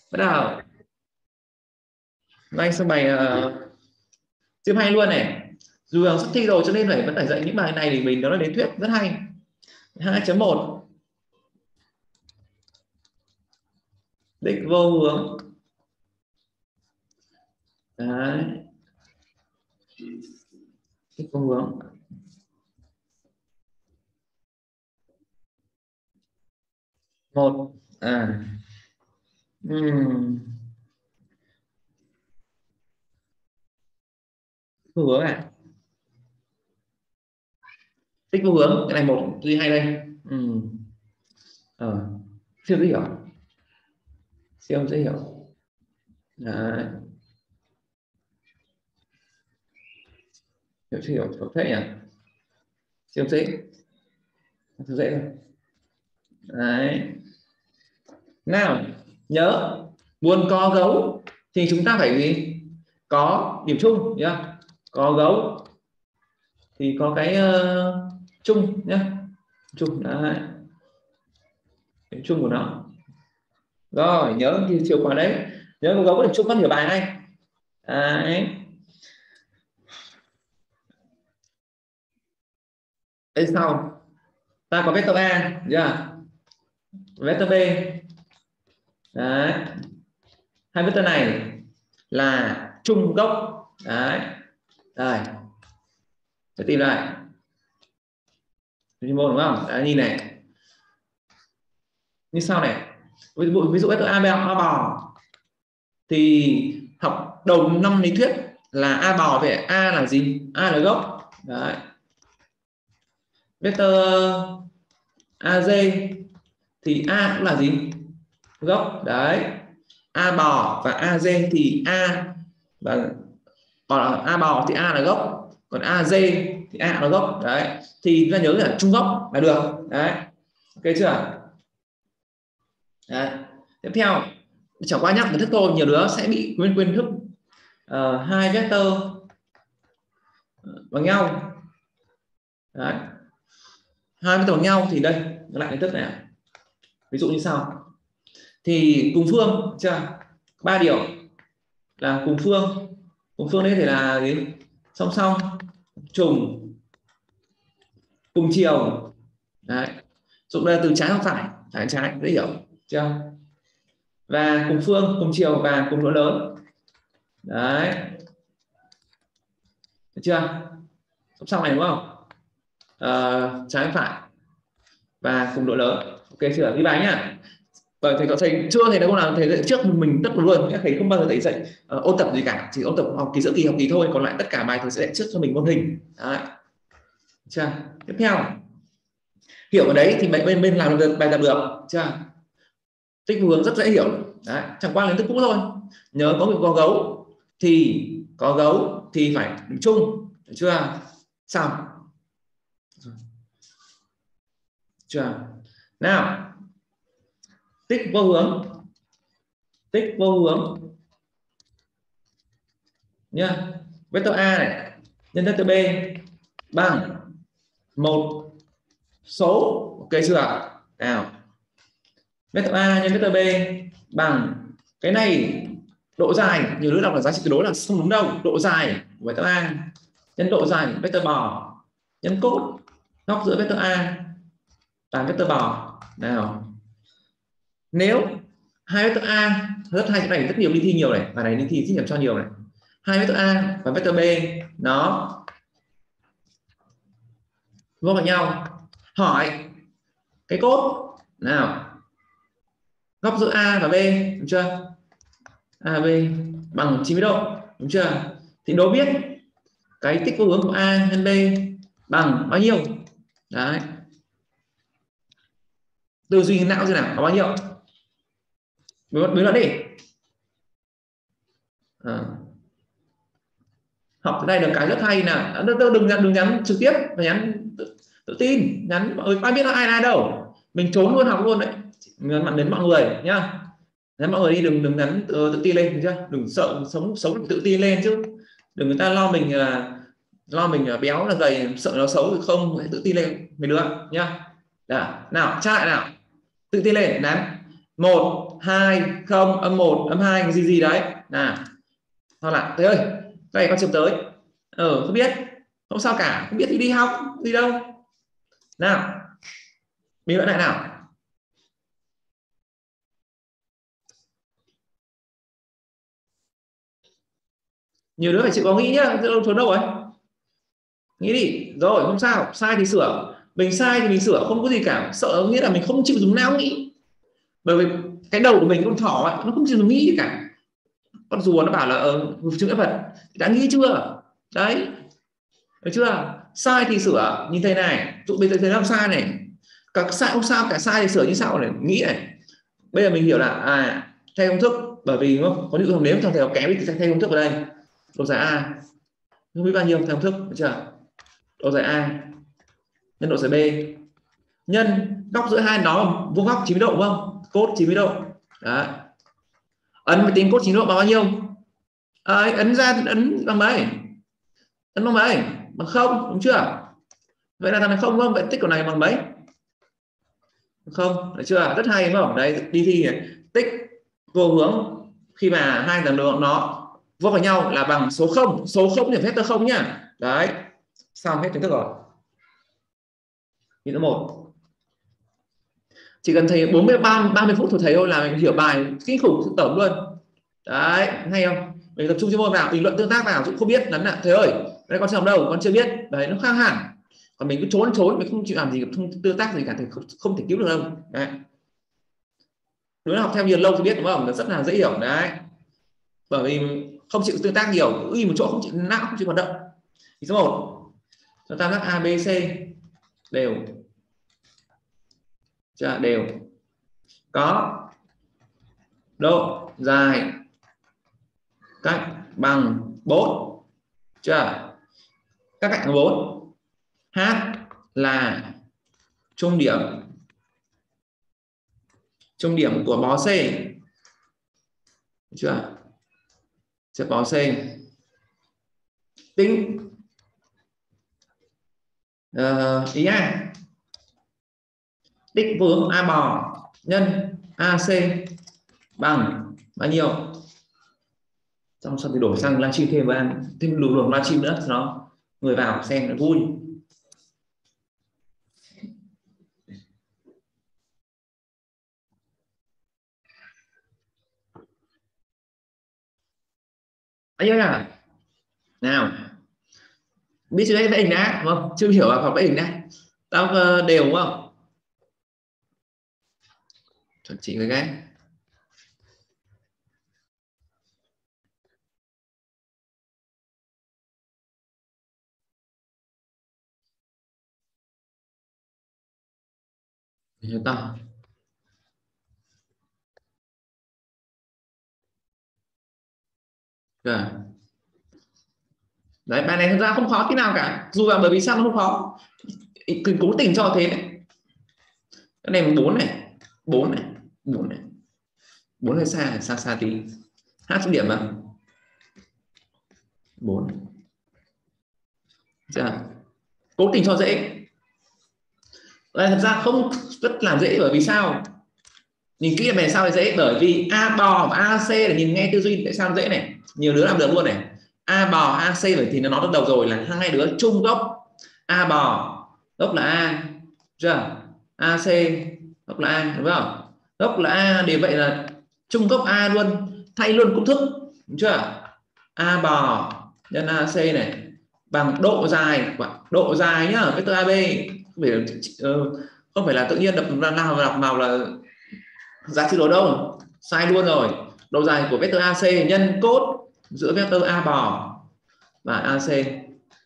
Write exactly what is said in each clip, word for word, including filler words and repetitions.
Bắt đầu. Anh sang bài uh, siêu hay luôn này. Dù là sắp thi rồi cho nên phải vẫn phải dạy những bài này để mình nó là đến thuyết rất hay. hai chấm một đích vô hướng. Đấy. Đích vô hướng. Một à uhm. Vô hướng à, tích vô hướng cái này một gì hay đây. Ừ. Ờ. Siêu dễ hiểu, siêu dễ hiểu. Đấy. Hiểu chưa hiểu có thể nhỉ, siêu dễ, siêu dễ rồi. Đấy. Nào nhớ muốn có dấu thì chúng ta phải gì, có điểm chung nhá, có dấu thì có cái uh, chung nhá, chung. Đấy. Điểm chung của nó rồi, nhớ thì chiều khóa đấy, nhớ có dấu có điểm chung, có hiểu bài này. Đấy. Đây sau ta có vector A, yeah. Vector B. Đấy. Hai vector này là chung gốc. Đấy. Đây. Để tìm lại. Đúng không? Đấy, nhìn này. Như sau này. Ví dụ ví dụ vector A, A bò thì học đầu năm lý thuyết là A bò về A là gì? A là gốc. Đấy. Vector a giê thì A cũng là gì? Gốc. Đấy. A bò và a giê thì A và còn A bò thì A là gốc, còn a giê thì A là gốc. Đấy. Thì chúng ta nhớ là chung gốc là được. Đấy. Ok chưa? Đấy. Tiếp theo chẳng qua nhắc kiến thức thôi, nhiều đứa sẽ bị quên quên thức. Uh, hai vector bằng nhau. Đấy. Hai vector bằng nhau thì đây lại kiến thức này. Ví dụ như sau. Thì cùng phương chưa? Ba điều là cùng phương. Cùng phương đây thì là gì? Song song, trùng, cùng chiều. Đấy. Dụng đây từ trái hoặc phải, phải trái dễ hiểu chưa? Và cùng phương, cùng chiều và cùng độ lớn. Đấy. Được chưa? Song song này đúng không? À, trái phải và cùng độ lớn. Ok chưa? Đi bài nhá. Bởi thầy có thầy chưa thầy đã không làm thầy dạy trước mình tất luôn, thầy không bao giờ thầy dạy uh, ôn tập gì cả, chỉ ôn tập học kỳ giữa kỳ học kỳ thôi, còn lại tất cả bài thầy sẽ dạy trước cho mình môn hình. Đấy. Chưa? Tiếp theo hiểu ở đấy thì bên bên bên làm được bài tập được chưa? Tích hướng rất dễ hiểu. Đấy. Chẳng qua là kiến thức cũ thôi, nhớ có việc có gấu thì có gấu thì phải điểm chung, được chưa? Xong chưa? Nào tích vô hướng, tích vô hướng nhá. Vector A này nhân vector B bằng một số. Ok chưa? Nào vector A nhân vector B bằng cái này độ dài, nhiều đứa đọc là giá trị tuyệt đối là không đúng đâu. Độ dài của vector A nhân độ dài của vector bò nhân cốt góc giữa vector A và vector bò. Nào nếu hai vector A rất hay, cái này rất nhiều đi thi nhiều này, và này đi thi rất nhiều cho nhiều này. Hai vector A và vector B nó vô vào nhau, hỏi cái cốt nào góc giữa A và B, đúng chưa? A B bằng chín mươi độ, đúng chưa? Thì đố biết cái tích vô hướng của A nhân B bằng bao nhiêu. Đấy. Tư duy não thế nào, có bao nhiêu? Biến luận đi. À. Học cái này được cái rất hay là đừng nhắn đừng nhắn trực tiếp mà nhắn tự, tự tin, nhắn mọi người ai biết là ai ai đâu, mình trốn luôn học luôn đấy, nhắn đến mọi người nhá. Nhắn mọi người đi, đừng đừng nhắn tự, tự tin lên, được chưa? Đừng sợ, sống sống tự tin lên chứ, đừng người ta lo mình là lo mình là béo là gầy, sợ nó xấu thì không, hãy tự tin lên mấy đứa nhá. Đã. Nào tra lại nào, tự tin lên. Nào một hai, không, âm một, âm hai gì gì đấy. Nào. Hoặc là thế ơi, đây con chụp tới. Ờ không biết. Không sao cả, không biết thì đi học gì đâu. Nào. Mình luận lại nào. Nhiều đứa phải chịu có nghĩ nhá, trốn đâu rồi? Nghĩ đi. Rồi, không sao, sai thì sửa. Mình sai thì mình sửa, không có gì cả. Sợ nghĩa là mình không chịu dùng não nghĩ. Bởi vì cái đầu của mình con thỏ ấy, nó không chịu dùng nghĩ cả. Con rùa nó bảo là ờ chữ vật đã nghĩ chưa? Đấy. Được chưa? Sai thì sửa, nhìn thầy này, tụi bây giờ thầy làm sai này. Cả sai không sao, cả sai thì sửa như sau này, nghĩ này. Bây giờ mình hiểu là à thay công thức, bởi vì có những trường nếu thằng thầy kém thì thay công thức vào đây. Độ dài A không biết bao nhiêu thay công thức, được chưa? Độ dài A nhân độ dài B nhân góc giữa hai nó vuông góc chín mươi độ đúng không? Cốt chín mươi độ. Đấy. Ấn với tính cốt chín mươi độ bằng bao nhiêu? À, ấn ra ấn bằng mấy? Ấn bằng mấy? Bằng không, đúng chưa? Vậy là thằng này không không, vậy tích của này bằng mấy? Không, được chưa? Rất hay đúng không? Đấy, đi thi này. Tích vô hướng khi mà hai thằng lượng nó vô vào nhau là bằng số không, số không thì vectơ không nhá. Đấy. Xong hết kiến thức rồi. Như thứ một. Chỉ cần thầy bốn mươi ba mươi phút của thầy thôi là mình hiểu bài kinh khủng tổng luôn. Đấy, hay không? Mình tập trung chuyên môn vào, bình luận tương tác vào, cũng không biết lắm là thầy ơi, đây con xem đâu, con chưa biết. Đấy, nó khác hẳn. Còn mình cứ trốn trốn, mình không chịu làm gì, không tương tác gì cả thì không, không thể cứu được đâu. Đấy. Nếu học theo nhiều lâu thì biết đúng không? Nó rất là dễ hiểu đấy. Bởi vì không chịu tương tác nhiều, cứ một chỗ không chịu não, không chịu hoạt động. Thì số một, cho tam giác a bê xê đều chưa đều có độ dài cách bằng bốn, chưa? Các cạnh bốn. H là trung điểm trung điểm của bó C, chưa? Sẽ bó C tính uh, ý A tích vướng A bò nhân a xê bằng bao nhiêu? Xong sau thì đổi sang livestream thêm và thêm luồng luồng livestream nữa, nó người vào xem nó vui. Anh ơi à, nào biết chưa đấy, vẽ hình đã đúng không? Chưa hiểu à, học vẽ hình đã. Tao đều đúng không? Chuẩn chỉ với cái hiểu tao. Rồi. Đấy, bài này thực ra không khó tí nào cả, dù là bởi vì sao nó không khó, cứ cố tình cho thế này. Cái này bốn này, bốn này, bốn này, bốn hơi xa, xa xa tí. H số điểm mà bốn, chưa? Cố tình cho dễ. Đây, thật ra không rất là dễ, bởi vì sao? Nhìn kỹ về sao dễ, bởi vì A bò và a xê là nhìn nghe tư duy tại sao dễ này, nhiều đứa làm được luôn này. A bò a xê bởi thì nó nói đầu rồi là hai đứa chung gốc. A bò gốc là A, chưa? a xê gốc là A, đúng không? Gốc là A thì vậy là chung gốc A luôn, thay luôn công thức, đúng chưa? A bò nhân a xê này bằng độ dài, độ dài nhá, vectơ a bê không phải, không phải là tự nhiên đập nào đọc nào là giá trị đồ đâu, sai luôn rồi. Độ dài của vectơ a xê nhân cốt giữa vectơ A bò và a xê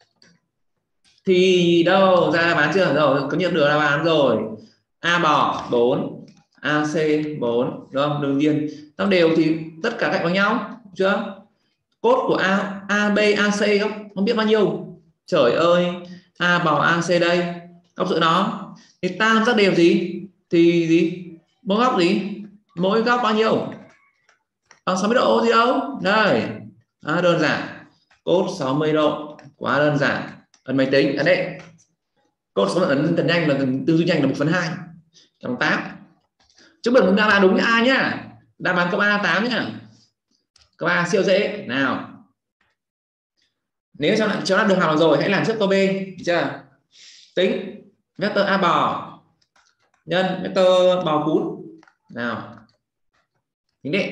thì đâu ra bán chưa? Rồi có nhận được là bán rồi. A bò bốn, a xê bốn, đúng không? Đương nhiên tao đều thì tất cả cạnh bằng nhau, chưa? Cốt của A, AB, AC không, không biết bao nhiêu. Trời ơi, A bò a xê đây, góc giữa nó thì tam giác đều gì? Thì gì? Mỗi góc gì? Mỗi góc bao nhiêu? Bằng sáu mươi độ gì đâu. Đây. À, đơn giản. Cốt sáu mươi độ, quá đơn giản. Ấn máy tính, ấn đấy. Cốt sáu mươi ấn thật nhanh là tư duy nhanh là một phần hai. Trong tám. Chữ bẩn chúng ta là đúng A nhá. Đáp án câu A là tám nhá. Câu A siêu dễ. Nào, nếu cháu cháu đã được học rồi hãy làm trước câu B, được chưa? Tính vector a bò nhân vector bò cún. Nào, tính đi.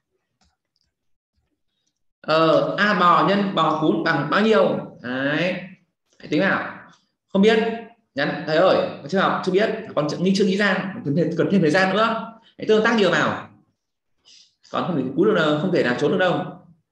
Ờ, a bò nhân bò cún bằng bao nhiêu? Đấy, hãy tính nào. Không biết nhắn thầy ơi, chưa học chưa biết, còn nghĩ chưa nghĩ ra, cần thêm, cần thêm thời gian nữa. Hãy tương tác nhiều vào, còn không thể cú được đâu, không thể nào trốn được đâu.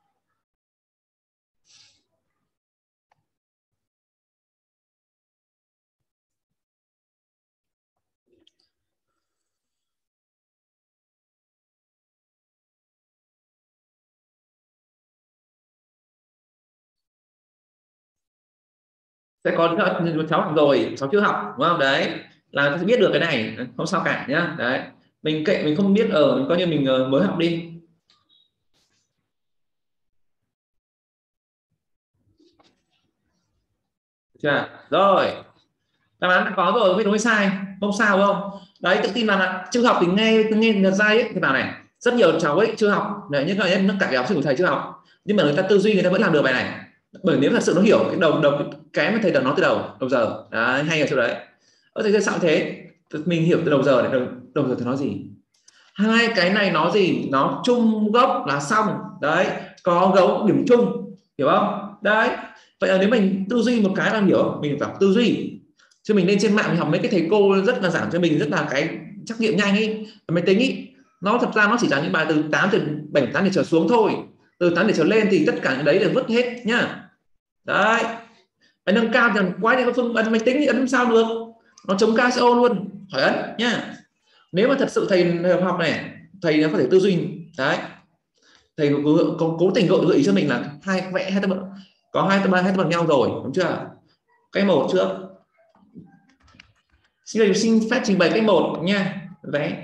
Sẽ có cháu học rồi, cháu chưa học đúng không? Đấy là sẽ biết được cái này, không sao cả nhá. Đấy, mình kệ mình không biết ở, mình coi như mình mới học đi. Chưa? Rồi, đáp án đã có rồi, biết đúng hay sai không sao không? Đấy, tự tin là chưa học thì nghe cứ nghe nhật dai ấy, cái nào này rất nhiều cháu ấy chưa học đấy, những cái nó cả cái học sinh của thầy chưa học, nhưng mà người ta tư duy người ta vẫn làm được bài này, bởi nếu thật sự nó hiểu cái đầu đầu cái mà thầy đã nói từ đầu đầu giờ đấy, hay ở chỗ đấy. Ở thầy sao thế, mình hiểu từ đầu giờ này, đầu, đầu giờ thầy nói gì, hai cái này nó gì, nó chung gốc là xong đấy, có gấu điểm chung, hiểu không? Đấy, vậy là nếu mình tư duy một cái là hiểu, mình phải tư duy, chứ mình lên trên mạng mình học mấy cái thầy cô rất là giảng cho mình rất là cái trắc nghiệm nhanh ấy, máy tính ấy, nó thật ra nó chỉ là những bài từ tám từ bảy tám để trở xuống thôi, từ tám để trở lên thì tất cả những đấy đều vứt hết nhá. Đấy, phải nâng cao thì quay đi, phương ấn máy tính thì ấn sao được, nó chống ca xê o luôn, phải ấn nhá. Nếu mà thật sự thầy học này, thầy nó có thể tư duy đấy, thầy cố, cố, cố tình gợi gợi ý cho mình là hai vẽ hai tấm có hai tấm hai tấm bằng nhau rồi, đúng chưa? Cái một trước, xin xin phép trình bày cái một nha, vẽ.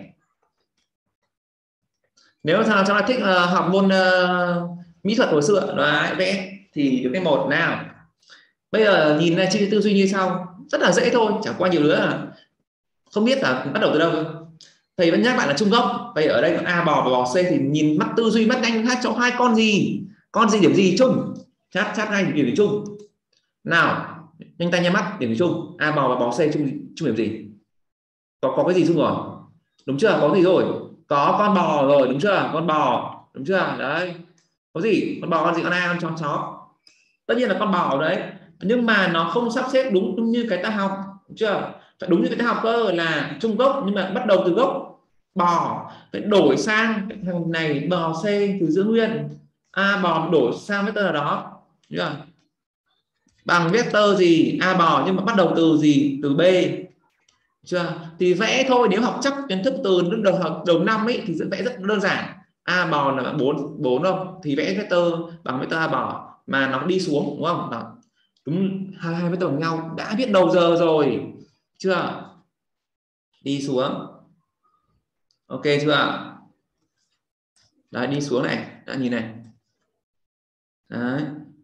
Nếu sao cháu thích uh, học môn uh, mỹ thuật hồi xưa đấy, vẽ thì được cái một nào. Bây giờ nhìn ra chi tư duy như sau, rất là dễ thôi, chẳng qua nhiều nữa là không biết là bắt đầu từ đâu. Thầy vẫn nhắc bạn là trung gốc, vậy ở đây là a bò và bò c thì nhìn mắt tư duy mắt nhanh hát cho hai con gì, con gì điểm gì chung, chat chat ngay điểm gì chung nào, nhanh tay nhanh mắt, điểm gì chung, a bò và bò c chung chung điểm gì, có có cái gì chung rồi, đúng chưa? Có gì rồi, có con bò rồi, đúng chưa? Con bò, đúng chưa? Đấy, có gì, con bò, con gì, con a, con chó, chó, tất nhiên là con bò đấy, nhưng mà nó không sắp xếp đúng, đúng như cái ta học, đúng chưa? Phải đúng như cái ta học cơ, là chung gốc nhưng mà bắt đầu từ gốc bò, phải đổi sang cái thằng này bò c từ giữ nguyên, a bò đổi sang vectơ nào đó, đúng chưa? Bằng vectơ gì, a bò nhưng mà bắt đầu từ gì, từ b, chưa? Thì vẽ thôi, nếu học chắc kiến thức từ đầu học đầu năm ấy thì sẽ vẽ rất đơn giản, a bò là bốn bốn không, thì vẽ vectơ bằng vectơ a bò mà nó đi xuống, đúng không? Đó, đúng, hai hai vectơ bằng nhau, đã biết đầu giờ rồi, chưa? Đi xuống, ok chưa? Đấy, đi xuống này, đã nhìn này, đấy,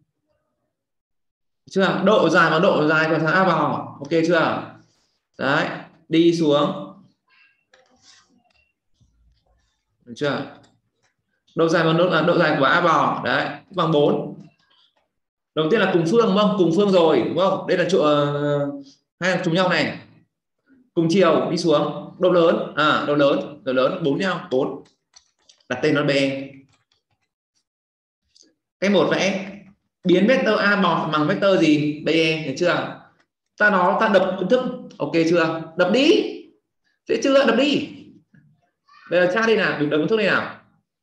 chưa? Độ dài và độ dài của thằng a bò, ok chưa? Đấy, đi xuống, được chưa? Độ dài và độ, là độ dài của a bò đấy bằng bốn. Đầu tiên là cùng phương, đúng không? Cùng phương rồi, đúng không? Đây là chỗ uh, hai là trùng nhau này, cùng chiều đi xuống, độ lớn, à độ lớn, độ lớn bốn nhau, bốn, đặt tên nó b. Cái một vẽ biến vectơ a bò bằng vectơ gì, be, được chưa? Ta nó ta đập công thức, ok chưa? Đập đi, dễ chưa? Đập đi. Bây giờ tra đi nào, đập công thức này nào.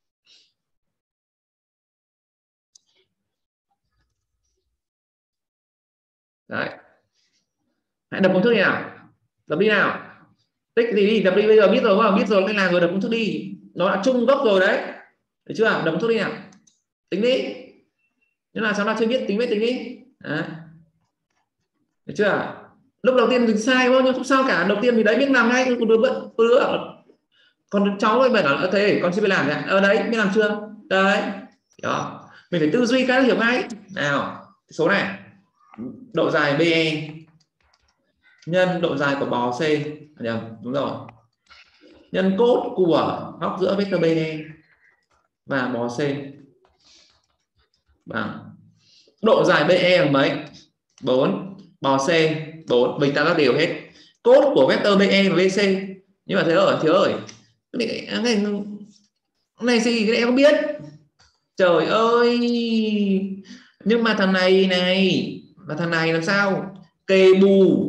Đấy, hãy đập công thức này nào, đập đi nào, tích gì đi, đập đi, bây giờ biết rồi không? Biết rồi cái làm rồi, đập công thức đi, nó đã chung gốc rồi đấy, được chưa? Đập công thức đi nào, tính đi, nhưng là cháu nào chưa biết tính với tính đi, đấy, được chưa? Lúc đầu tiên mình sai đúng không, nhưng không sao cả, đầu tiên mình đấy biết làm ngay, còn đứa vẫn đứa còn cháu ấy bảo là thế con chưa biết làm đấy, ở đấy biết làm chưa? Đấy, đó, mình phải tư duy cái hiểu ngay nào. Số này độ dài be nhân độ dài của bò c, nhầm, đúng rồi, nhân cốt của góc giữa vectơ be, và bò C bằng độ dài bê e bằng mấy? bốn, bò C bốn, mình ta các đều hết. Cốt của vectơ bê e và bê xê. Nhưng mà thế ơi, thiếu ơi. Cái này, cái này, cái này gì? Cái này em không biết. Trời ơi. Nhưng mà thằng này này, và thằng này làm sao? Kề bù.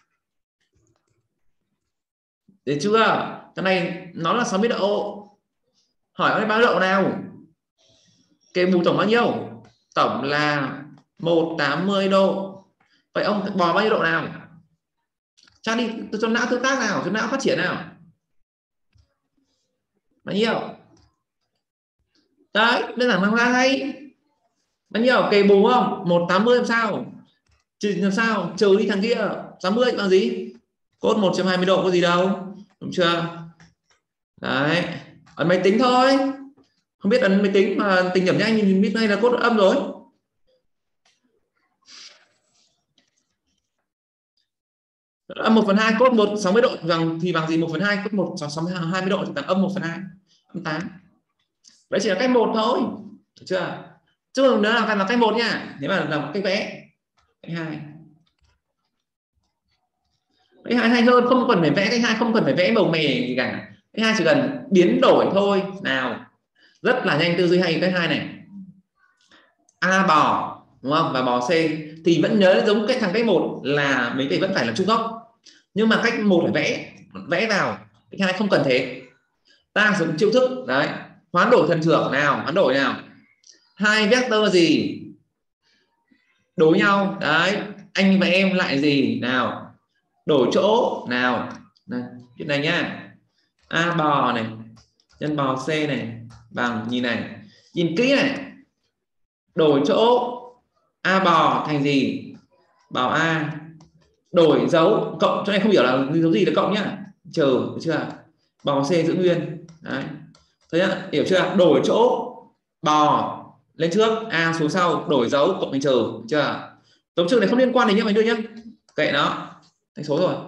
Được chưa? Thằng này nó là sáu mươi độ. Hỏi nó bao nhiêu độ nào? Kề bù tổng bao nhiêu? Tổng là một trăm tám mươi độ. Vậy ông bò bao nhiêu độ nào? Tra đi, tôi cho não tương tác nào, cho não phát triển nào. Bao nhiêu? Đấy, đơn giản bằng ra hay. Bao nhiêu? Kề bù không? một trăm tám mươi làm sao? Trừ làm sao? Trừ đi thằng kia. tám mươi bằng gì? Cốt một trăm hai mươi độ có gì đâu. Đúng chưa? Đấy. Ấn máy tính thôi. Không biết ấn máy tính mà tính điểm nhanh thì mình biết ngay là cốt âm rồi. Âm một phần hai cốt một sáu mươi độ bằng thì bằng gì? một phần hai cốt một sáu mươi hai mươi độ thì bằng âm một phần hai, âm tám. Đấy chỉ là cách một thôi. Được chưa? Chứ đừng nữa là là cách một nha. Nếu mà là cách vẽ. Cách hai. Cách hai hay hơn, không cần phải vẽ. Cách hai không cần phải vẽ màu mè gì cả. Cách hai chỉ cần biến đổi thôi. Nào. Rất là nhanh, tư duy hay cách hai này. A bò, đúng không? Và bò C thì vẫn nhớ giống cách thằng cách một là mấy cái vẫn phải là trung góc. Nhưng mà cách một phải vẽ, vẽ vào. Cách hai không cần thế. Ta dùng chiêu thức đấy, hoán đổi thần trưởng nào, hoán đổi nào. Hai vectơ gì đối nhau đấy, anh và em lại gì nào, đổi chỗ nào. Này, chuyện này nhá. A bò này nhân bò C này bằng, nhìn này, nhìn kỹ này, đổi chỗ A bò thành gì? Bò A. Đổi dấu cộng, chỗ này không hiểu là dấu gì là cộng nhá, trừ, được chưa? Bò C giữ nguyên đấy. Thấy nhá, hiểu chưa? Đổi chỗ bò lên trước, A xuống sau, đổi dấu cộng thành trừ, được chưa? Dấu trừ này không liên quan đến nhá, mình đưa nhá, kệ nó, thành số rồi.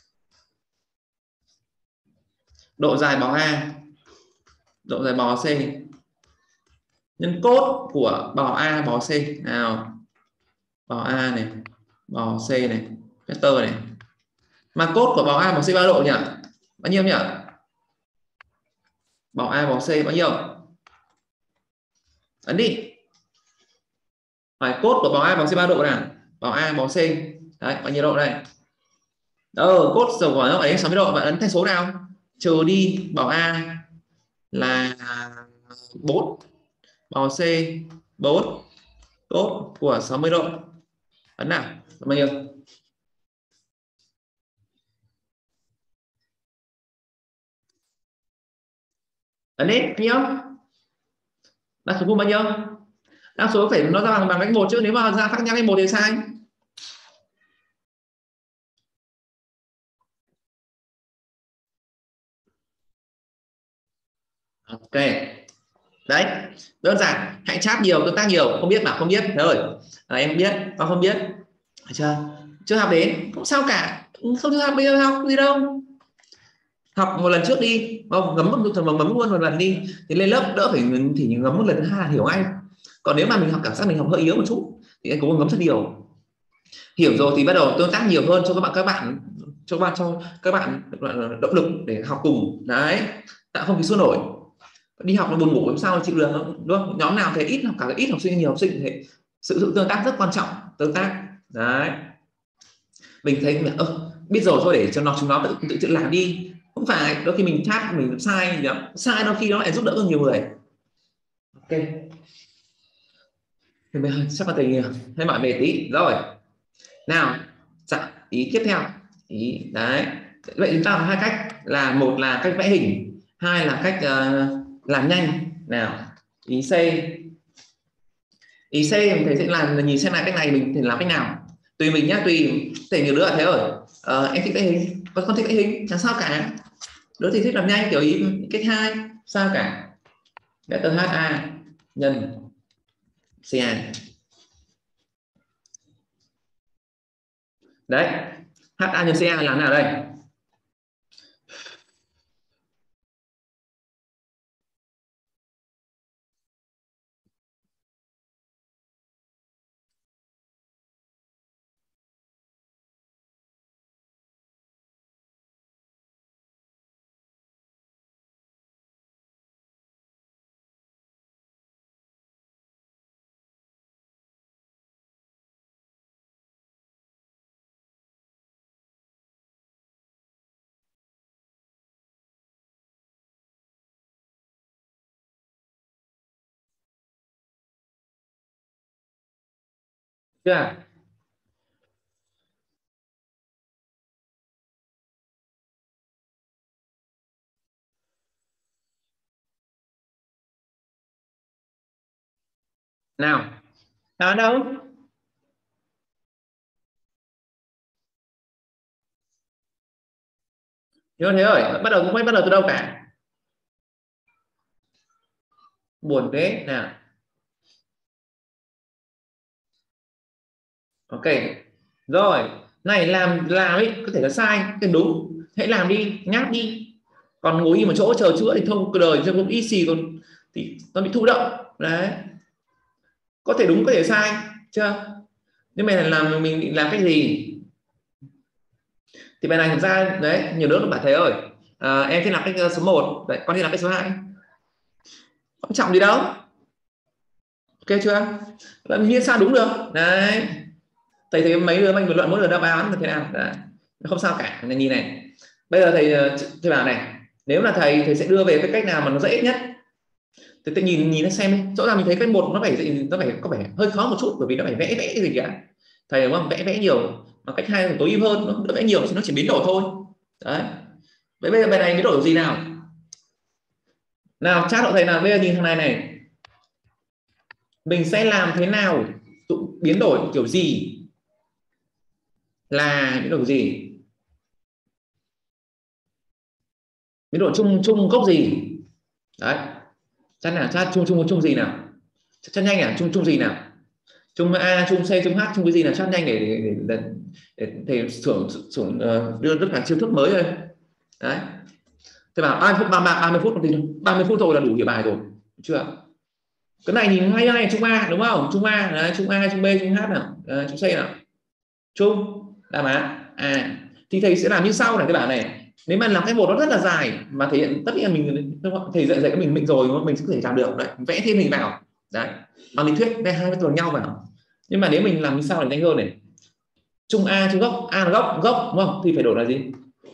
Độ dài bò A, độ dài bò C nhân cốt của bò A bò C nào. Bò A này, bò C này, vectơ này. Mà cốt của bò A bò C bao độ nhỉ? Bao nhiêu nhỉ? Bò A bò C bao nhiêu? Ấn đi. Hỏi cốt của bò A bò C bao độ nào? Bò A bò C đấy, bao nhiêu độ đây? Ờ, cốt dầu của nó ấy sáu mươi độ, bạn ấn thay số nào? Trừ đi bò A là bốn, bò C bốn, cốt của sáu mươi độ ấn nào, bao nhiêu? Ấn đi, bao nhiêu? Đáp số bao nhiêu? Đáp số phải nó ra bằng bằng cách một chứ, nếu mà ra khác nhau cách một thì sai. Ok. Đấy, đơn giản, hãy chat nhiều, tương tác nhiều, không biết bảo không biết rồi. À, em biết, con không biết. Được chưa? Chưa học đến, không sao cả. Không chưa học bây giờ học gì đâu. Học một lần trước đi, không ngấm một thằng ngấm luôn một lần đi thì lên lớp đỡ phải thì ngấm một lần thứ hai là hiểu ngay. Còn nếu mà mình học cảm giác mình học hơi yếu một chút thì anh cố ngấm thật nhiều. Hiểu rồi thì bắt đầu tương tác nhiều hơn cho các bạn các bạn cho các bạn cho các bạn động lực để học cùng đấy, tạo không khí sôi nổi. Đi học nó buồn ngủ làm sao chịu được, đúng không? Nhóm nào thấy ít học cả ít học sinh nhiều học sinh thì sự, sự tương tác rất quan trọng, tương tác đấy. Mình thấy mình ơ biết rồi thôi để cho nó chúng nó tự tự, tự làm đi, không phải đôi khi mình chat mình sai gì đó, sai đôi khi nó lại giúp đỡ được nhiều người. Ok thì mình chắc là tình hay mọi mệt tí rồi nào. Dạ, ý tiếp theo ý đấy. Vậy chúng ta có hai cách, là một là cách vẽ hình, hai là cách uh, làm nhanh nào. Ý C, ý C mình thấy sẽ làm, nhìn xem là cách này mình thể làm cách nào, tùy mình nhá, tùy thể nhiều đứa là thế rồi. Ờ, em thích vẽ hình, con không thích vẽ hình chẳng sao cả, đứa thì thích làm nhanh kiểu ý cách hai, sao cả. Vector ha nhân ca đấy, ha nhân ca làm nào đây? chưa? Nào, nào đâu? Nhớ thế rồi, bắt đầu cũng không bắt đầu từ đâu cả. Buồn thế nào. Ok. Rồi, này làm làm ấy có thể là sai, cái đúng. Hãy làm đi, nháp đi. Còn ngồi im một chỗ chờ chữa thì thông cuộc đời cho cũng y xì còn thì nó bị thụ động. Đấy. Có thể đúng có thể sai, chưa? Nhưng mà làm mình định làm cái gì? Thì bài này thực ra đấy, nhiều đứa nó bảo thầy ơi, à, em thích làm cách số một, đấy, con thích làm cách số hai. Quan trọng gì đâu. Ok chưa? Làm như sao đúng được. Đấy. Thầy thấy mấy đứa mình bình luận mỗi lần đáp án là thế nào. Đấy. Không sao cả. Này, nhìn này. Bây giờ thầy thầy bảo này, nếu là thầy thầy sẽ đưa về cái cách nào mà nó dễ nhất. Thì tôi nhìn nhìn nó xem đi. Rõ ràng mình thấy cái một nó phải nó phải có vẻ hơi khó một chút bởi vì nó phải vẽ vẽ gì cả. Thầy đúng không? Vẽ vẽ nhiều. Mà cách hai là tối ưu hơn, nó đỡ vẽ nhiều thì nó chỉ biến đổi thôi. Đấy. Vậy bây giờ bài này biến đổi gì nào? Nào chat hộ thầy nào, bây giờ nhìn thằng này này. Mình sẽ làm thế nào biến đổi kiểu gì là biến đổi gì? Biến đổi chung chung gốc gì? Đấy. Chat nào chat chung chung chung gì nào? Chat nhanh à? Chung chung gì nào? Chung A, chung C, chung H, chung cái gì nào? Chat nhanh để để để, để, để thưởng thưởng uh, đưa tất cả chiêu thức mới thôi. Đấy. Thế bảo ba mươi phút, ba mươi phút thì ba mươi phút thôi là đủ hiểu bài rồi. Chưa? Cái này nhìn ngay này, chung A đúng không? Chung A, đấy, chung A, chung B, chung H nào, đấy, chung C nào. Chung đáp án à, thì thầy sẽ làm như sau này. Cái bảng này nếu mà làm cái một nó rất là dài mà thể hiện tất nhiên mình thầy dạy dạy cái mình mình rồi mình sẽ có thể làm được đấy, vẽ thêm hình vào đấy bằng lý thuyết vẽ hai cái tuần nhau vào. Nhưng mà nếu mình làm như sau này nhanh hơn này, chung A chung gốc, A là gốc gốc đúng không, thì phải đổi là gì?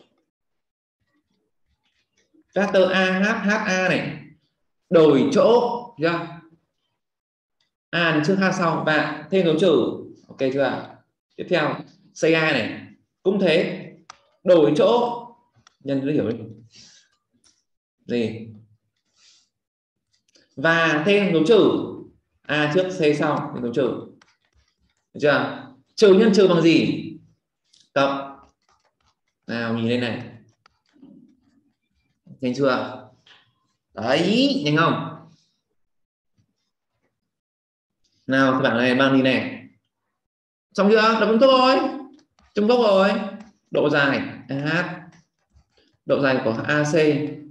Factor A H H A này, đổi chỗ chưa? A đến trước H sau và thêm dấu trừ. Ok chưa? Tiếp theo C A này cũng thế, đổi chỗ nhân nó hiểu gì và thêm dấu trừ. A trước C sau thêm dấu trừ. Được chưa? Trừ nhân trừ bằng gì? Cộng. Nào nhìn đây này, nhanh chưa? Đấy, nhanh không? Nào các bạn này mang đi này, xong chưa? Là đúng thôi, trung gốc rồi. Độ dài AH, độ dài của A C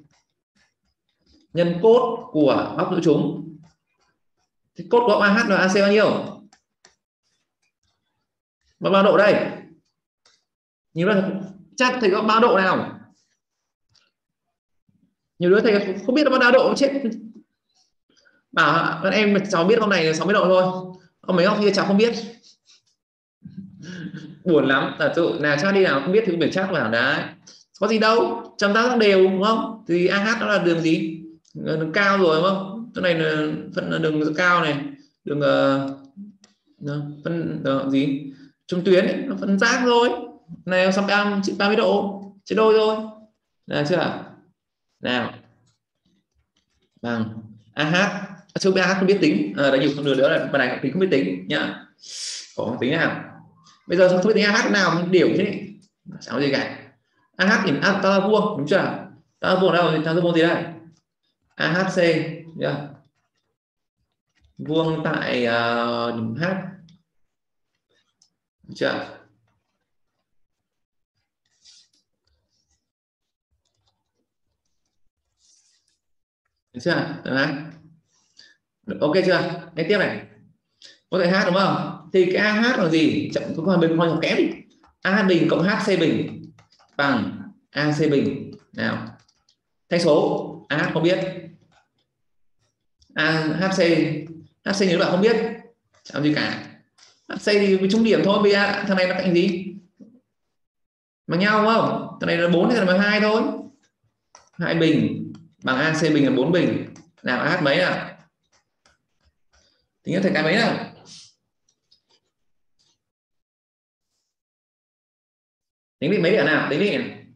nhân cốt của góc giữa chúng. Thì cốt của A H là A C bao nhiêu? Bao bao độ đây? Nhìn là chắc thầy có bao độ nào? Nhiều đứa thầy không biết là bao độ chết. Bảo các em cháu biết hôm này là sáu mươi độ thôi, còn mấy ông kia cháu không biết. Buồn lắm. Thật sự là chat đi nào không biết thì cũng phải chat vào đấy. Có gì đâu, chấm tác đều đúng không? Thì A H nó là đường gì? Đường cao rồi đúng không? Chỗ này là phân là đường cao này, đường uh, phân uh, gì? Trung tuyến ấy, nó phân giác rồi. Này xong ba mươi độ, chia đôi thôi. Là chưa? Nào. Bằng A H, số A H không biết tính, à, đã nhiều không được nữa là bài này tính không biết tính nhá. Có tính nào? Bây giờ không biết tính A H nào điều thế, chẳng có gì cả. A H thì à, ta là vuông đúng chưa? Ta là vuông đâu thì ta là vuông gì đây? A H C nhá. Vuông tại uh, điểm H đúng chưa? Được chưa? Đấy. Ok chưa? Nghe tiếp này. Có thể H đúng không? Thì cái A H là gì? Chậm có con bình con kém đi. A H bình cộng H C bình bằng A C bình. Nào. Thay số A H không biết. A H C H C nếu bạn không biết làm gì cả. H C thì trung điểm thôi, vì thằng này nó cạnh gì? Bằng nhau đúng không? Thằng này là bốn, thằng này là hai thôi. Hai bình bằng A C bình là bốn bình. Nào A H mấy nào? Tính ra thầy cái mấy nào? Tính đi mấy điểm nào, tính đi.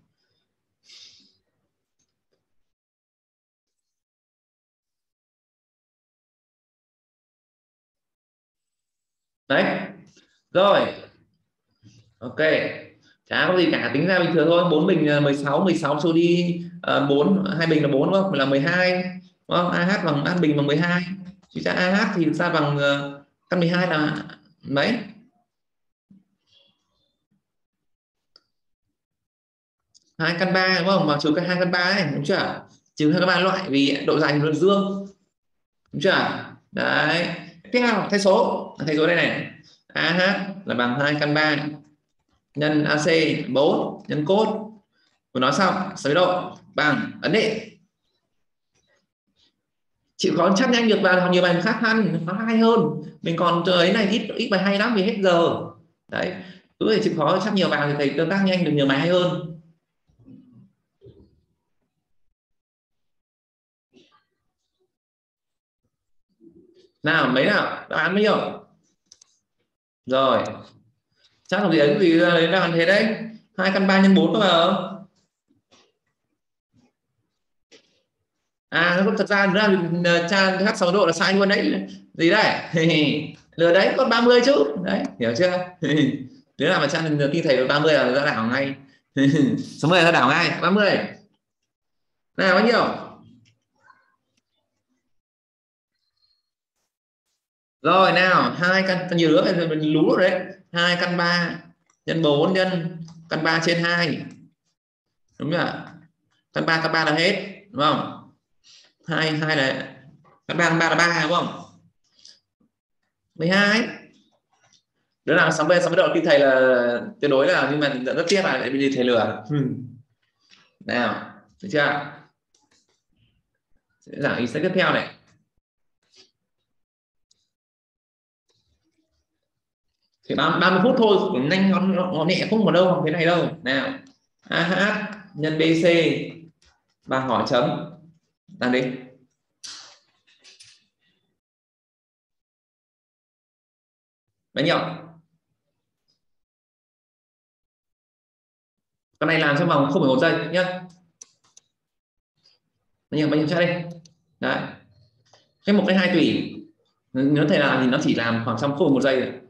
Đấy. Rồi. Ok. Chả có gì cả, tính ra bình thường thôi. Bốn bình mười sáu, mười sáu trừ đi bốn, hai bình là bốn đúng không? Là mười hai. Đúng không? a hát bằng an bình bằng mười hai. Chứ ra a hát thì ra bằng uh, căn mười hai là mấy? Hai căn ba đúng không? Mà trừ cái hai căn ba này, đúng chưa? Trừ hai căn ba loại vì độ dành luận dương. Đúng chưa? Đấy. Tiếp theo thay số, thay số đây này. a hát là bằng hai căn ba nhân a xê bốn nhân cốt. Vừa nói xong, sáu mươi độ bằng ấn định. Chịu khó chắc nhanh được và học nhiều bài khác hơn, nó hay hơn. Mình còn ấy này ít ít bài hay lắm vì hết giờ. Đấy. Cứ phải chịu khó chắc nhiều vào thì thầy tương tác nhanh được nhiều bài hay hơn. Nào mấy nào, đáp án mấy nhiêu? Rồi. Chắc là gì đấy, vì đấy là thế đấy. Hai căn ba nhân bốn có vào. À nó thật ra ra tra hát sáu độ là sai luôn đấy. Gì đấy? Lừa đấy còn ba mươi chứ. Đấy, hiểu chưa? Nếu nào mà tra khi thầy được ba mươi là ra đảo ngay. sáu mươi là ra đảo ngay, ba mươi. Nào bao nhiêu? Rồi nào, hai căn nhiều nữa thì mình lú rồi đấy. Hai căn ba nhân bốn nhân căn ba trên hai. Đúng chưa? Căn ba căn ba là hết, đúng không? Hai hai là căn ba căn ba là ba đúng không? mười hai. Đứa nào sáu mươi sáu mươi độ khi thầy là tuyệt đối là, nhưng mà rất tiếc là bây giờ thầy lừa. Nào, được chưa? Sẽ giảng ý sẽ tiếp theo này. Thì ba mươi phút thôi, nhanh ngón ngón nhẹ không vào đâu học thế này đâu. Nào, a hát nhân bê xê và hỏi chấm làm đi. Bao nhiêu? Cái này làm trong vòng không phẩy một giây nhé. Bao nhiêu bao nhiêu tra đi. Đấy. Cái một cái hai tùy. Nếu thầy làm thì nó chỉ làm khoảng trong không phẩy một giây rồi.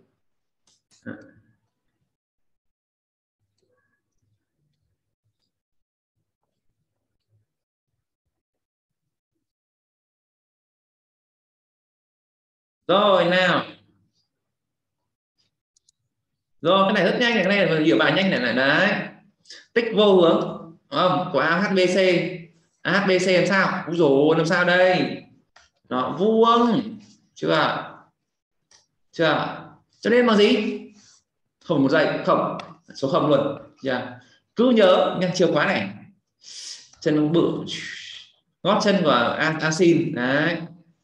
Rồi nào. Rồi cái này rất nhanh này, cái này là hiểu bài nhanh này này đấy. Tích vô hướng đúng không? Của a hát bê xê. a hát bê xê làm sao? Úi dồi, làm sao đây? Nó vuông. Chưa? Chưa? Cho nên bằng gì? Không một giây, không. Số không luôn. Yeah. Cứ nhớ nha, chiều khóa này. Chân bự. Gót chân của asin. Đấy.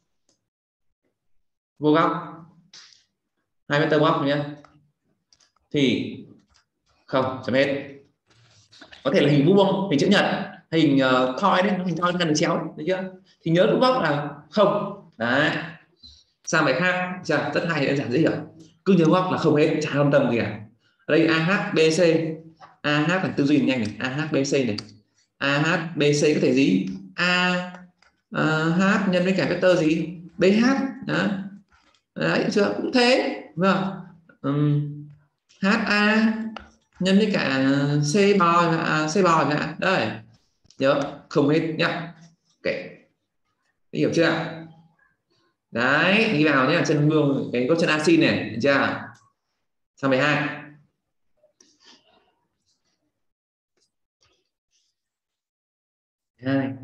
Vô góc. Hai mét góc nhé. Thì không, chấm hết. Có thể là hình vuông, hình chữ nhật, hình uh, thoi đấy, hình thoi ngăn được chéo đấy, được chưa? Thì nhớ đúng góc là không. Đấy. Sang bài khác, chưa? Rất hay, đơn giản dễ hiểu. Cứ nhớ góc là không hết, chả quan tâm gì cả. Ở đây a hát bê xê, a hát là tư duy nhanh này, a hát bê xê này, a hát bê xê có thể gì? A uh, H nhân với cả vector gì? bê hát. Đó. Đấy, được chưa? Cũng thế, đúng không? Um, hát a nhân với cả c bò, à, c bò cả đây, nhớ không hết nhá. Ok, hiểu chưa? Đấy, đi vào nhé, chân mương cái có chân axit này, được chưa? Sang mười hai. hai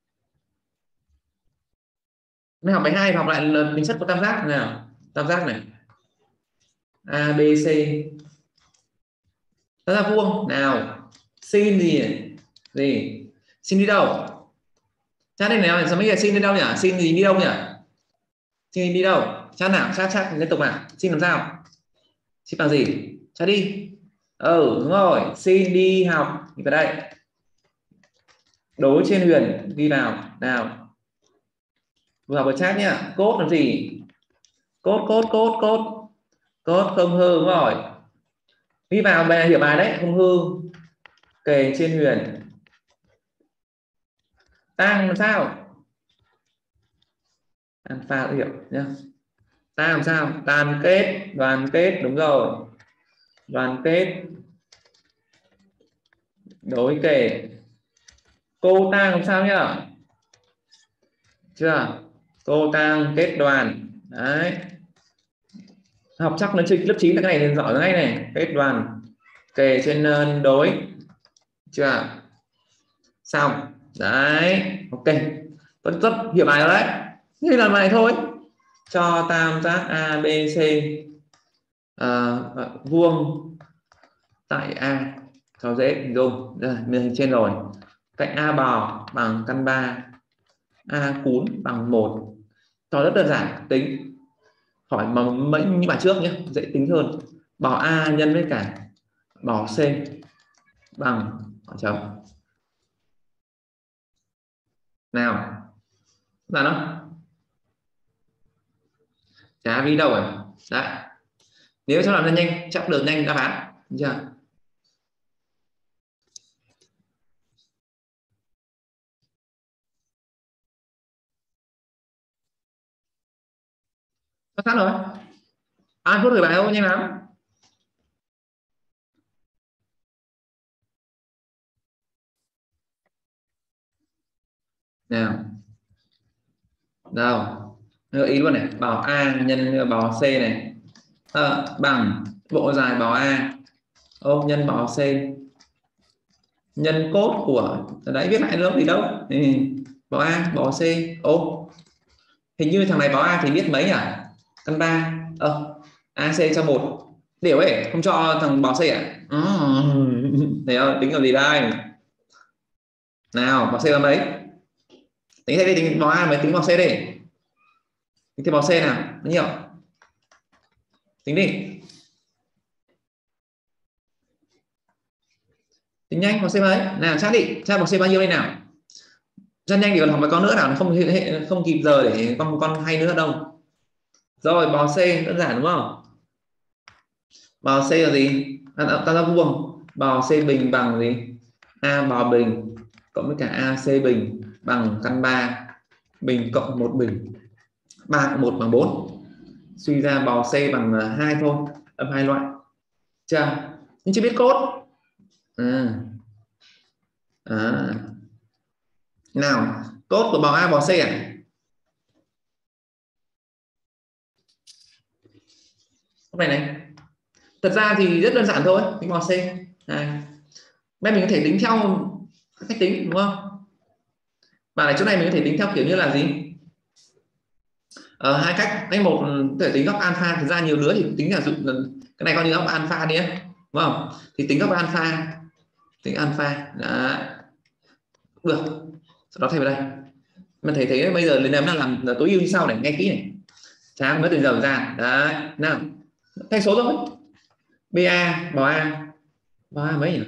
Nếu học mười hai học lại tính chất của tam giác nào. Tam giác này a bê xê, tam giác vuông nào. Sin gì gì sin đi đâu? Chắc đây nào, sao mấy giờ sin đi đâu nhỉ? Sin gì đi đâu nhỉ? Sin đi đâu? Chắc nào, chắc chắc liên tục nào. Sin làm sao? Sin bằng gì? Chắc đi. Ừ đúng rồi, xin đi học thì vào đây. Đối trên Huyền ghi vào nào. Vừa học ở chat nhá. Cốt làm gì? Cốt cốt cốt cốt cốt không hư, đúng rồi. Ghi vào bài hiểu bài đấy, không hư. Kề trên huyền. Tang làm sao? Alpha hiểu nhá. Ta làm sao? Đoàn kết, đoàn kết, đúng rồi. Đoàn kết. Đối kề. Cô tang làm sao nhá? Chưa? Cô tang kết đoàn. Đấy. Học chắc nó lớp chín là cái này giỏi ngay này. Kết đoàn. Kề trên đối. Chưa? Xong. Đấy. Ok. Rất rất hiểu bài rồi đấy. Như là bài thôi. Cho tam giác a bê xê uh, vuông tại A cho dễ hình dung. Đây, mình hình trên rồi. Cạnh A bò bằng căn ba, A cún bằng một. Cho rất đơn giản, tính hỏi mà mấy như bài trước nhé, dễ tính hơn. Bò A nhân với cả bò C bằng hỏi chấm. Nào là nó chả đi đâu rồi đấy. Nếu cho làm ra nhanh chắc được nhanh đáp án chưa? Chắc chắn rồi. Ai phút gửi bài không nhanh lắm. Nào đâu gợi ý luôn này, bào A nhân bào C này à, bằng bộ dài bào A ô nhân bào C nhân cốt của đấy, viết lại lớp gì đâu ừ. Bào A bào C ô hình như thằng này bào A thì biết mấy nhỉ, căn ba ờ A C cho một điều ấy, không cho thằng bào C à ừ. Thấy không, tính làm gì đây nào, bào C là mấy, tính thế đi, tính bào A mới tính bào C đi, tính thêm bào C nào bao nhiêu, tính đi, tính nhanh. Bào C mấy nào, xác định tra bào C bao nhiêu đây nào, rất nhanh thì còn học với con nữa nào, không không kịp giờ để con con hay nữa đâu. Rồi bào C đơn giản đúng không, bào C là gì, tam giác vuông, bào C bình bằng gì, A bào bình cộng với cả A C bình bằng căn ba bình cộng một bình, ba cộng một bằng bốn, suy ra bào C bằng hai thôi, âm hai loại chưa, nhưng chưa biết cốt à. À. Nào cốt của bào A bào C à, cái này này thật ra thì rất đơn giản thôi, tính bào C này. Bên mình có thể tính theo cách tính đúng không, và ở chỗ này mình có thể tính theo kiểu như là gì, ờ, hai cách, cách một có thể tính góc alpha, thực ra nhiều đứa thì tính là dụng cái này coi như góc alpha đi ấy, đúng không, thì tính góc alpha, tính alpha đã được, sau đó thay vào đây mình thấy thấy bây giờ lên em đang làm là tối ưu như sau này, nghe kỹ này, sáng mới từ giờ ra đấy nào, thay số thôi, ba bào A bào A mấy nhỉ,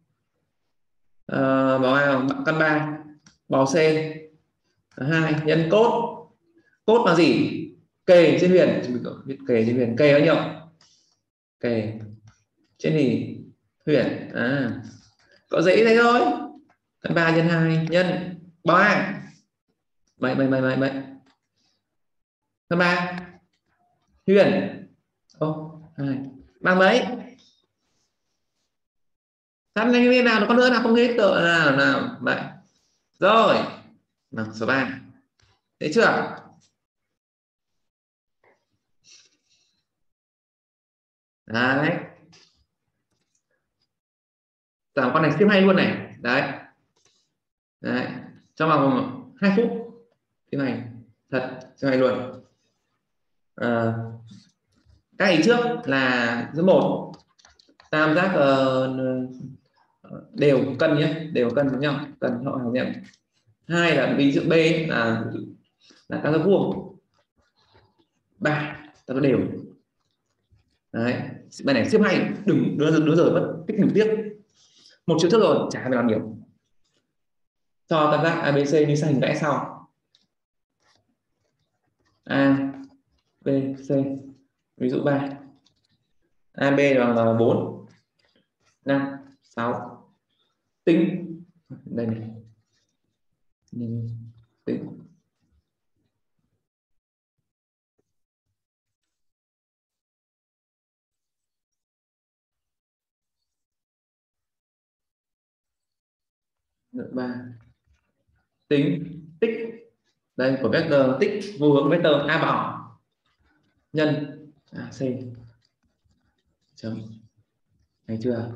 ờ, bào A bằng căn ba, bào C hai nhân cốt, cốt là gì, kề trên huyền, viết kề trên huyền, kề bao nhiêu, kề trên thì huyền à, có dễ thế thôi, căn ba nhân hai nhân ba bảy bảy bảy bảy bảy căn ba huyền ô hai bằng mấy, sẵn anh biết nào nó có nữa nào không hết rồi nào nào vậy rồi nào số ba thấy chưa, đấy giảm con này tiếp hay luôn này đấy đấy trong vòng hai phút thế này thật cho hay luôn à, các ý trước là số một tam giác uh, đều cân nhé, đều cân với nhau, cân họ hiểu nhận, hai là ví dụ B là là tam giác vuông, ba tam giác đều đấy, bài này xếp hay đừng đưa đưa rồi mất tích đừng tiếc, một chiêu thức rồi chả phải làm nhiều, cho tam giác a bê xê như sau hình vẽ sau, A B C ví dụ ba a bê bằng bốn năm, sáu. Tính đây này. Tính ba. Tính tích đây của vector tích vô hướng vector a bảo nhân ac chấm, thấy chưa?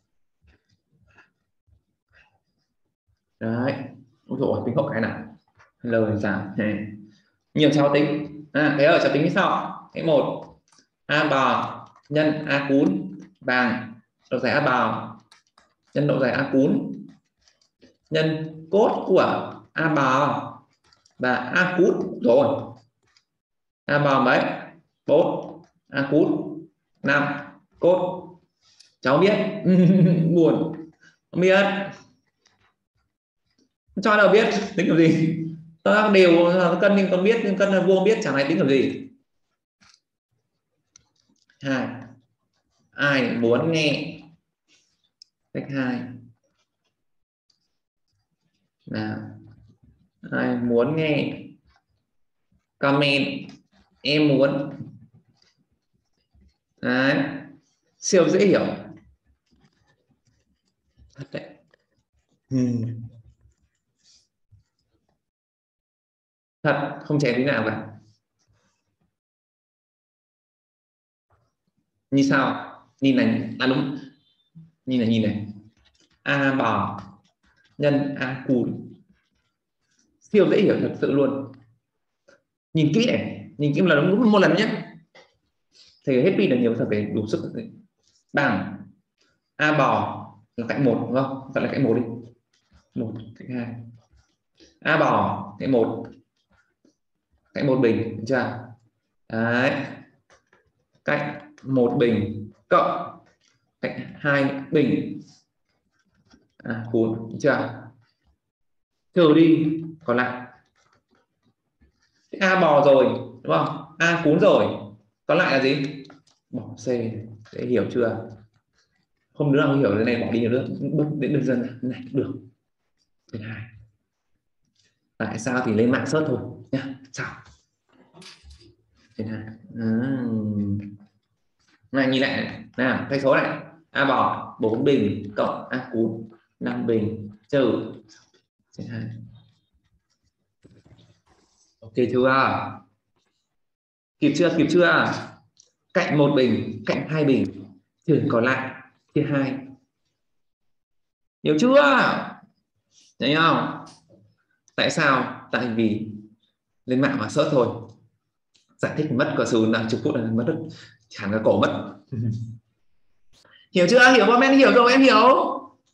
Đấy, ôi dồi, tính hộ cái nào lời giảm này. Nhiều cháu tính à, thế ở cháu tính như sau. Cái một a bào nhân a cún bằng độ dài a bào nhân độ dài a cún nhân cốt của a bào và a cún rồi. A bào mấy? Bốn. A cún năm. Cốt cháu biết. Buồn không biết, cho đâu biết tính kiểu gì. Nó đều cân nhưng con biết, nhưng cân là vuông biết chẳng này tính kiểu gì. Hai, ai muốn nghe cách hai nào, ai muốn nghe comment em muốn. Đấy, siêu dễ hiểu thật đấy. Hmm. Thật không chém tí nào cả. Như sao? Nhìn này, à đúng, nhìn này, nhìn này, a bò nhân a cùn, siêu dễ hiểu thật sự luôn. Nhìn kỹ này, nhìn kỹ một lần, đúng một lần nhé, thì hết pin là nhiều, thật phải đủ sức. Bằng a bò là cạnh một đúng không? Gọi là cạnh một đi, một cạnh hai. A bò cạnh một, cạnh một bình, được chưa? Đấy, cạnh một bình cộng cạnh hai bình à, cùn, được chưa? Trừ đi còn lại a bò rồi đúng không? A cún rồi, còn lại là gì? Bỏ C. Để hiểu chưa? Không đứa nào hiểu cái này bỏ đi nữa, bước đến đơn dân này được. Thứ hai, tại sao thì lên mạng search thôi nhá. Sao? Thứ hai à, này nhìn lại này. Nào thay số này, a bò bốn bình cộng a cún năm bình trừ thứ hai. Ok chưa? Kịp chưa? Kịp chưa? Cạnh một bình cạnh hai bình trừ còn lại chia hai. Hiểu chưa? Thấy không? Tại sao? Tại vì lên mạng mà search thôi, giải thích mất cỡ sự là chục phút là mất được hẳn cả cổ mất. Hiểu chưa? Hiểu comment hiểu rồi, em hiểu.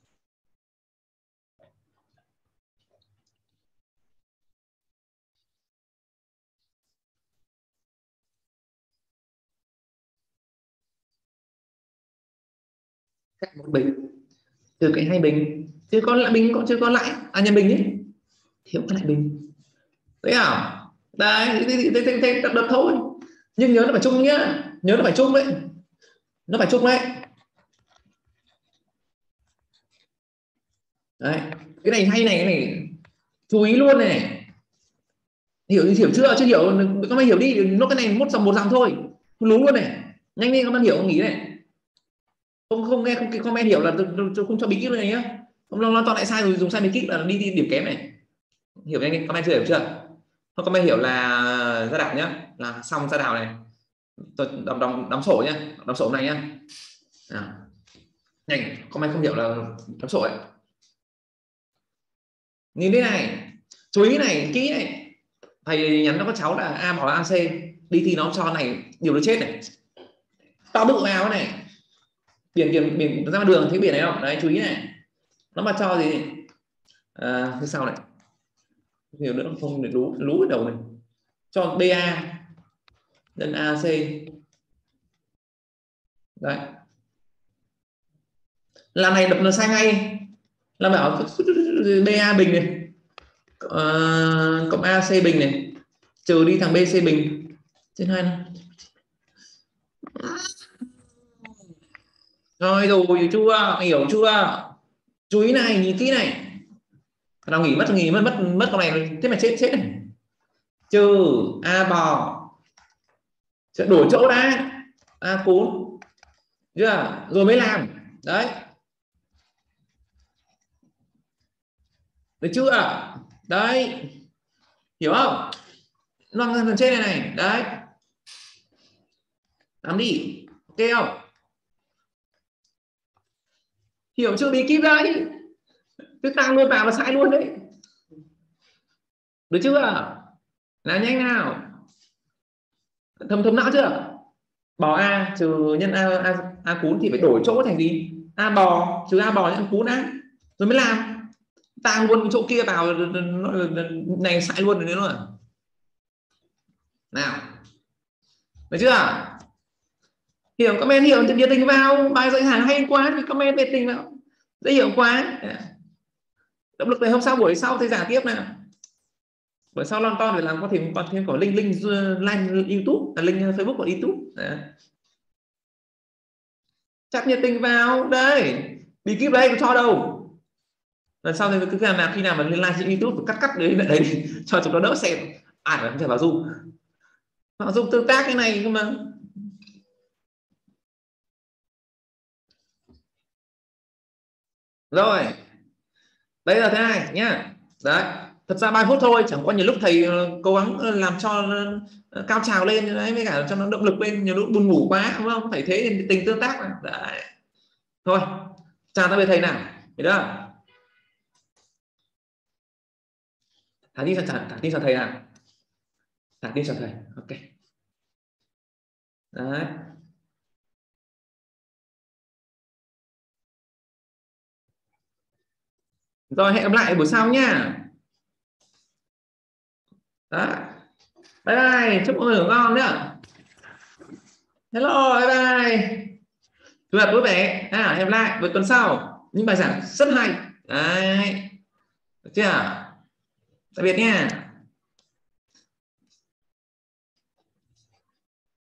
Cạnh một bình từ cái hai bình chứ con lại bình, còn chưa con lại à, nhân bình ấy, thiếu cái lại bình đấy à? Đấy thì thế thế được thôi, nhưng nhớ nó phải chung nhá, nhớ nó phải chung đấy, nó phải chung đấy. Đấy, cái này hay này, cái này chú ý luôn này. Hiểu hiểu chưa? Chưa hiểu các bạn hiểu đi, nó cái này một dòng một dòng thôi, lú luôn này, nhanh lên các bạn hiểu không nghỉ này. Không không nghe không comment hiểu là tôi không cho bí kíp này nhá, không lo to lại sai rồi dùng sai bí kíp là đi, đi điểm kém này. Hiểu nhanh comment chưa? Hiểu chưa? Không comment hiểu là ra đảo nhá, là xong ra đảo này, tôi đóng đóng đóng sổ nhá, đóng sổ này nhá. À, nhanh comment không hiểu là đóng sổ ấy. Nhìn thế này, chú ý này, kỹ này, thầy nhắn nó có cháu là a bảo là ac đi thi nó cho này nhiều đứa chết này, tao bự vào này, biển biển biển ra đường thấy biển này không? Đấy chú ý này, nó mà cho gì à, thế sao này, nhiều nữa không để lú lú ở đầu này, cho ba nhân ac đấy, làm này đập nó sai ngay, làm bảo ba bình này uh, cộng ac bình này trừ đi thằng bc bình trên hai này. Rồi rồi chưa, hiểu chưa? Chú ý này, nhìn kỹ này. Nào nghỉ mất nghỉ mất mất mất con này, thế mà chết chết này. Trừ a bò sẽ đổi chỗ đã, a cún chưa, rồi mới làm đấy, được chưa? Đấy, hiểu không? Loang phần trên này này đấy, làm đi, ok không? Hiểu chưa bí kíp đấy, cứ tăng luôn vào và sai luôn đấy, được chưa? Làm nhanh nào, thấm thấm não chưa? Bò a trừ nhân a, a, a cún thì phải đổi chỗ thành gì, a bò trừ a bò nhân cún á, rồi mới làm, tăng luôn chỗ kia vào này sai luôn rồi nữa nào, được chưa? Hiểu, comment hiểu thì nhiệt tình vào, bài dạy Hải hay quá thì comment nhiệt tình vào, dễ hiểu quá. Động lực này hôm sau buổi sau thì giảng tiếp nào, buổi sau lon ton để làm có thêm có thêm có link link link YouTube, là link Facebook của YouTube. Đấy. Chắc nhiệt tình vào đây, bí kíp đây có cho đâu, lần sau thì cứ làm nào khi nào mà lên live trên YouTube cắt cắt đấy đấy cho chúng nó đỡ xem, ai mà không thể vào Zoom, vào Zoom tương tác cái này cơ mà. Rồi đây là thế này nhá, đấy thật ra ba phút thôi, chẳng có nhiều lúc thầy cố gắng làm cho cao trào lên đấy, với cả cho nó động lực lên, nhiều lúc buồn ngủ quá đúng không, phải thế thì tình tương tác này. Đấy thôi, chào tạm biệt thầy nào, hiểu chưa? Thả tin chào thả tin chào thầy nào, thả tin chào thầy, ok đấy. Rồi hẹn gặp lại buổi sau nhá. Đó, bye bye, chúc mọi người ngủ ngon nhá. Hello, bye bye, chủ nhật vui vẻ. À, hẹn lại buổi tuần sau những bài giảng rất hay đấy, được chưa? Tạm biệt nha.